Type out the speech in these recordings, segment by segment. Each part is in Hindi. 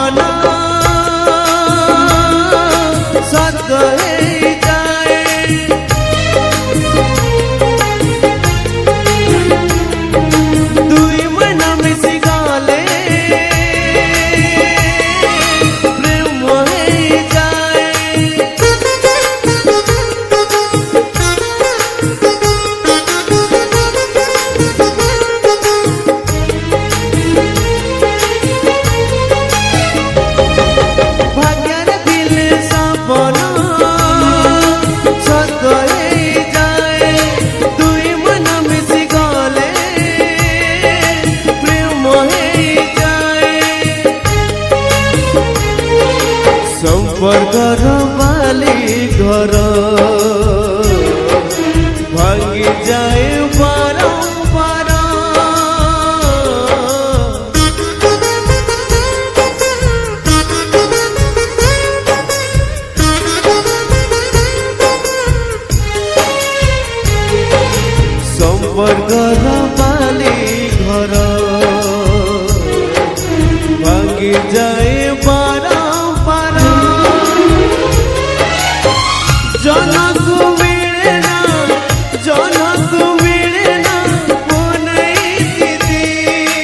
सपन सत हो जाए दुई मन मिसी गले प्रेम हो जाए संपर्कर बाली घर भांगी जाए बारंबार संपर्कर बाली घर भांगी जाए बारंबार जनक मिले ना दीदी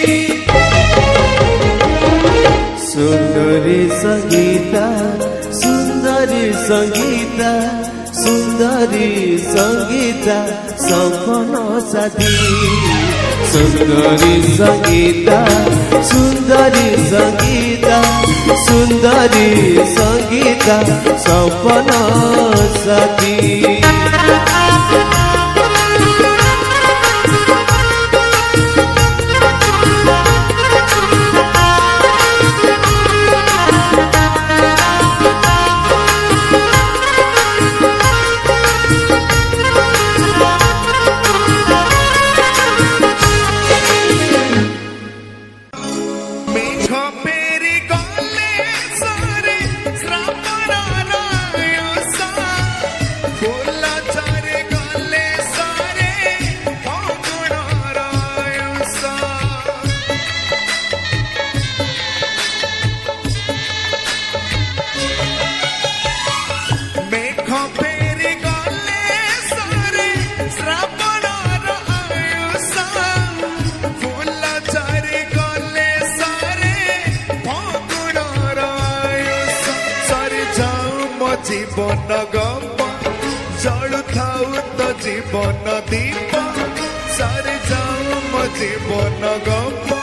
सुंदरी संगीता सुंदरी संगीता सुंदरी संगीता सपन साथी सुंदरी संगीता सुंदरी संगीता सुंदरी संगीता सपन साथी जीवन गप जलु थाउ तो जीवन दीप सारे जाऊ मो जीवन गप